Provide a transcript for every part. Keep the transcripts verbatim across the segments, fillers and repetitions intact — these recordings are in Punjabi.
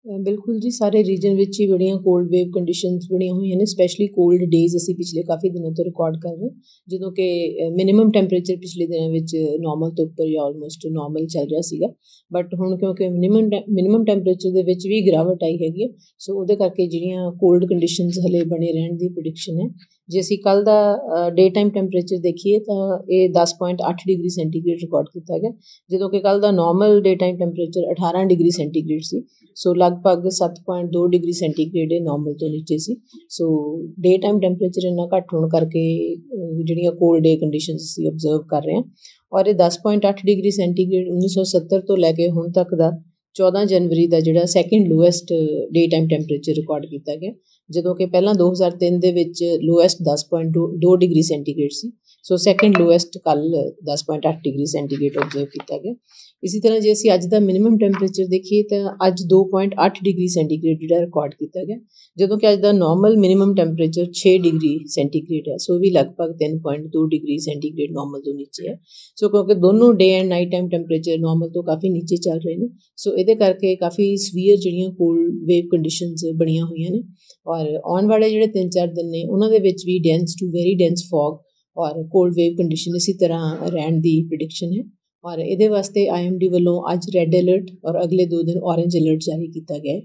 ਅ, ਬਿਲਕੁਲ ਜੀ, ਸਾਰੇ ਰੀਜਨ ਵਿੱਚ ਹੀ ਬੜੀਆਂ ਕੋਲਡ ਵੇਵ ਕੰਡੀਸ਼ਨਸ ਬਣੀਆਂ ਹੋਈਆਂ ਨੇ। ਸਪੈਸ਼ਲੀ ਕੋਲਡ ਡੇਜ਼ ਅਸੀਂ ਪਿਛਲੇ ਕਾਫੀ ਦਿਨਾਂ ਤੋਂ ਰਿਕਾਰਡ ਕਰ ਰਹੇ, ਜਦੋਂ ਕਿ ਮਿਨੀਮਮ ਟੈਂਪਰੇਚਰ ਪਿਛਲੇ ਦਿਨਾਂ ਵਿੱਚ ਨੋਰਮਲ ਤੋਂ ਉੱਪਰ ਜਾਂ ਆਲਮੋਸਟ ਨੋਰਮਲ ਚੱਲ ਰਿਹਾ ਸੀਗਾ। ਬਟ ਹੁਣ ਕਿਉਂਕਿ ਮਿਨੀਮਮ ਮਿਨੀਮਮ ਟੈਂਪਰੇਚਰ ਦੇ ਵਿੱਚ ਵੀ ਗਿਰਾਵਟ ਆਈ ਹੈਗੀ ਹੈ, ਸੋ ਉਹਦੇ ਕਰਕੇ ਜਿਹੜੀਆਂ ਕੋਲਡ ਕੰਡੀਸ਼ਨਸ ਹਲੇ ਬਣੇ ਰਹਿਣ ਦੀ ਪ੍ਰੈਡਿਕਸ਼ਨ ਹੈ। ਜੇ ਅਸੀਂ ਕੱਲ੍ਹ ਦਾ ਡੇ ਟਾਈਮ ਟੈਂਪਰੇਚਰ ਦੇਖੀਏ ਤਾਂ ਇਹ ਦਸ ਪੁਆਇੰਟ ਅੱਠ ਡਿਗਰੀ ਸੈਂਟੀਗ੍ਰੇਡ ਰਿਕਾਰਡ ਕੀਤਾ ਗਿਆ, ਜਦੋਂ ਕਿ ਕੱਲ੍ਹ ਦਾ ਨੋਰਮਲ ਡੇ ਟਾਈਮ ਟੈਂਪਰੇਚਰ ਅਠਾਰਾਂ ਡਿਗਰੀ ਸੈਂਟੀਗ੍ਰੇਡ ਸੀ। ਸੋ ਲਗਭਗ ਸੱਤ ਪੁਆਇੰਟ ਦੋ ਡਿਗਰੀ ਸੈਂਟੀਗ੍ਰੇਡ ਇਹ ਨੋਰਮਲ ਤੋਂ ਨੀਚੇ ਸੀ। ਸੋ ਡੇ ਟਾਈਮ ਟੈਂਪਰੇਚਰ ਇੰਨਾ ਘੱਟ ਹੋਣ ਕਰਕੇ ਜਿਹੜੀਆਂ ਕੋਲਡ ਡੇ ਕੰਡੀਸ਼ਨਸ ਅਸੀਂ ਓਬਜ਼ਰਵ ਕਰ ਰਹੇ ਹਾਂ, ਔਰ ਇਹ ਦਸ ਪੁਆਇੰਟ ਅੱਠ ਡਿਗਰੀ ਸੈਂਟੀਗ੍ਰੇਡ ਉੱਨੀ ਸੌ ਸੱਤਰ ਤੋਂ ਲੈ ਕੇ ਹੁਣ ਤੱਕ ਦਾ ਚੌਦਾਂ ਜਨਵਰੀ ਦਾ ਜਿਹੜਾ second lowest day time temperature record ਕੀਤਾ ਗਿਆ, ਜਦੋਂ ਕਿ ਪਹਿਲਾਂ ਦੋ ਹਜ਼ਾਰ ਤਿੰਨ ਦੇ ਵਿੱਚ ਲੋਐਸਟ ਦਸ ਪੁਆਇੰਟ ਦੋ ਦੋ ਡਿਗਰੀ ਸੈਂਟੀਗ੍ਰੇਡ ਸੀ। ਸੋ ਸੈਕਿੰਡ ਲੋਐਸਟ ਕੱਲ੍ਹ ਦਸ ਪੁਆਇੰਟ ਅੱਠ ਡਿਗਰੀ ਸੈਂਟੀਗ੍ਰੇਡ ਓਬਜ਼ਰਵ ਕੀਤਾ ਗਿਆ। ਇਸੇ ਤਰ੍ਹਾਂ ਜੇ ਅਸੀਂ ਅੱਜ ਦਾ ਮਿਨੀਮਮ ਟੈਂਪਰੇਚਰ ਦੇਖੀਏ ਤਾਂ ਅੱਜ ਦੋ ਪੁਆਇੰਟ ਅੱਠ ਡਿਗਰੀ ਸੈਂਟੀਗ੍ਰੇਡ ਜਿਹੜਾ ਰਿਕਾਰਡ ਕੀਤਾ ਗਿਆ, ਜਦੋਂ ਕਿ ਅੱਜ ਦਾ ਨੋਰਮਲ ਮਿਨੀਮਮ ਟੈਂਪਰੇਚਰ ਛੇ ਡਿਗਰੀ ਸੈਂਟੀਗ੍ਰੇਡ ਹੈ। ਸੋ ਵੀ ਲਗਭਗ ਤਿੰਨ ਪੁਆਇੰਟ ਦੋ ਡਿਗਰੀ ਸੈਂਟੀਗ੍ਰੇਡ ਨੋਰਮਲ ਤੋਂ ਨੀਚੇ ਹੈ। ਸੋ ਕਿਉਂਕਿ ਦੋਨੋਂ day and night time temperature normal ਤੋਂ ਕਾਫੀ ਨੀਚੇ ਚੱਲ ਰਹੇ ਨੇ, ਸੋ ਇਹਦੇ ਕਰਕੇ ਕਾਫੀ ਸਵੀਅਰ ਜਿਹੜੀਆਂ ਕੋਲਡ ਵੇਵ ਕੰਡੀਸ਼ਨਸ ਬਣੀਆਂ ਹੋਈਆਂ ਨੇ। ਔਰ ਆਉਣ ਵਾਲੇ ਜਿਹੜੇ ਤਿੰਨ ਚਾਰ ਦਿਨ ਨੇ ਉਹਨਾਂ ਦੇ ਵਿੱਚ ਵੀ dense to very dense fog ਔਰ ਕੋਲਡ ਵੇਵ ਕੰਡੀਸ਼ਨ ਇਸੇ ਤਰ੍ਹਾਂ ਰਹਿਣ ਦੀ ਪ੍ਰੈਡਿਕਸ਼ਨ ਹੈ। ਔਰ ਇਹਦੇ ਵਾਸਤੇ ਆਈ ਐਮ ਡੀ ਵੱਲੋਂ ਅੱਜ ਰੈੱਡ ਅਲਰਟ ਔਰ ਅਗਲੇ ਦੋ ਦਿਨ ਔਰੇਂਜ ਅਲਰਟ ਜਾਰੀ ਕੀਤਾ ਗਿਆ ਹੈ।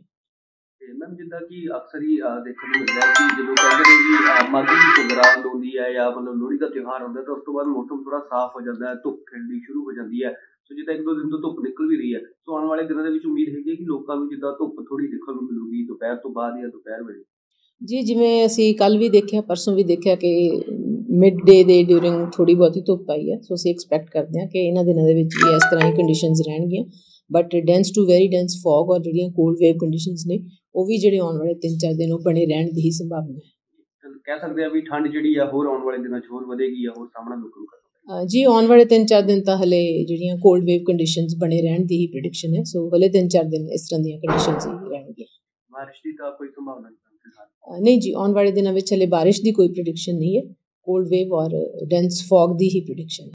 ਤੇ ਮੈਮ ਜਿੱਦਾਂ ਕਿ ਅਕਸਰ ਹੀ ਦੇਖਣ ਨੂੰ ਮਿਲਦਾ ਹੈ ਕਿ ਜਦੋਂ ਕਹਿੰਦੇ ਨੇ ਜੀ ਮਾਘੀ ਦੀ ਸੰਗਰਾਂਦ ਹੁੰਦੀ ਹੈ ਜਾਂ ਮਤਲਬ ਲੋਹੜੀ ਦਾ ਤਿਉਹਾਰ ਹੁੰਦਾ ਤਾਂ ਉਸ ਤੋਂ ਬਾਅਦ ਮੌਸਮ ਥੋੜ੍ਹਾ ਸਾਫ਼ ਹੋ ਜਾਂਦਾ ਹੈ, ਧੁੱਪ ਖਿੜਨੀ ਸ਼ੁਰੂ ਹੋ ਜਾਂਦੀ ਹੈ। ਸੋ ਜਿੱਦਾਂ ਇੱਕ ਦੋ ਦਿਨ ਤੋਂ ਧੁੱਪ ਨਿਕਲ ਵੀ ਰਹੀ ਹੈ, ਸੋ ਆਉਣ ਵਾਲੇ ਦਿਨਾਂ ਦੇ ਵਿੱਚ ਉਮੀਦ ਹੈਗੀ ਹੈ ਕਿ ਲੋਕਾਂ ਨੂੰ ਜਿੱਦਾਂ ਧੁੱਪ ਥੋੜ੍ਹੀ ਦੇਖਣ ਨੂੰ ਮਿਲੂਗੀ ਦੁਪਹਿਰ ਤੋਂ ਬਾਅਦ ਜਾਂ ਦੁਪਹਿਰ ਵੇਲੇ। ਜੀ, ਜਿਵੇਂ ਅਸੀਂ ਕੱਲ੍ਹ ਵੀ ਦੇਖਿਆ, ਪਰਸੋਂ ਵੀ ਦੇਖਿਆ ਕਿ ਮਿਡ ਡੇ ਦੇ ਡਿਊਰਿੰਗ ਥੋੜ੍ਹੀ ਬਹੁਤੀ ਧੁੱਪ ਆਈ ਹੈ। ਸੋ ਅਸੀਂ ਐਕਸਪੈਕਟ ਕਰਦੇ ਹਾਂ ਕਿ ਇਹਨਾਂ ਦਿਨਾਂ ਦੇ ਵਿੱਚ ਵੀ ਇਸ ਤਰ੍ਹਾਂ ਹੀ ਕੰਡੀਸ਼ਨਸ ਰਹਿਣਗੀਆਂ। But dense to very dense fog ਔਰ ਜਿਹੜੀਆਂ ਕੋਲਡ ਵੇਵ ਕੰਡੀਸ਼ਨਸ ਨੇ ਉਹ ਵੀ ਜਿਹੜੇ ਆਉਣ ਵਾਲੇ ਤਿੰਨ ਚਾਰ ਦਿਨ ਉਹ ਬਣੇ ਰਹਿਣ ਦੀ ਹੀ ਸੰਭਾਵਨਾ ਹੈ। ਕਹਿ ਸਕਦੇ ਹਾਂ ਵੀ ਠੰਡ ਜਿਹੜੀ ਆ ਹੋਰ ਆਉਣ ਵਾਲੇ ਦਿਨਾਂ 'ਚ ਹੋਰ ਵਧੇਗੀ ਜਾਂ ਹੋਰ ਸਾਹਮਣਾ ਲੋਕਾਂ ਨੂੰ ਕਰਨਾ। ਜੀ, ਆਉਣ ਵਾਲੇ ਤਿੰਨ ਚਾਰ ਦਿਨ ਤਾਂ ਹਲੇ ਜਿਹੜੀਆਂ ਕੋਲਡ ਵੇਵ ਕੰਡੀਸ਼ਨਸ ਬਣੇ ਰਹਿਣ ਦੀ ਹੀ ਪ੍ਰੈਡਿਕਸ਼ਨ ਹੈ। ਸੋ ਹਲੇ ਤਿੰਨ ਚਾਰ ਦਿਨ ਇਸ ਤਰ੍ਹਾਂ ਦੀਆਂ ਕੰਡੀਸ਼ਨਸ ਹੀ ਰਹਿਣਗੀਆਂ। ਬਾਰਿਸ਼ ਦੀ ਤਾਂ ਕੋਈ ਸੰਭਾਵਨਾ ਨਹੀਂ? ਨਹੀਂ ਜੀ, ਆਉਣ ਵਾਲੇ ਦਿਨਾਂ ਵਿੱਚ ਹਲੇ ਬਾਰਿਸ਼ ਦੀ ਕੋਈ ਪ੍ਰੈਡਿਕਸ਼ਨ ਨਹੀਂ ਹੈ। ਕੋਲਡ ਵੇਵ ਔਰ ਡੈਂਸ ਫੌਗ ਦੀ ਹੀ ਪ੍ਰੈਡਿਕਸ਼ਨ ਹੈ।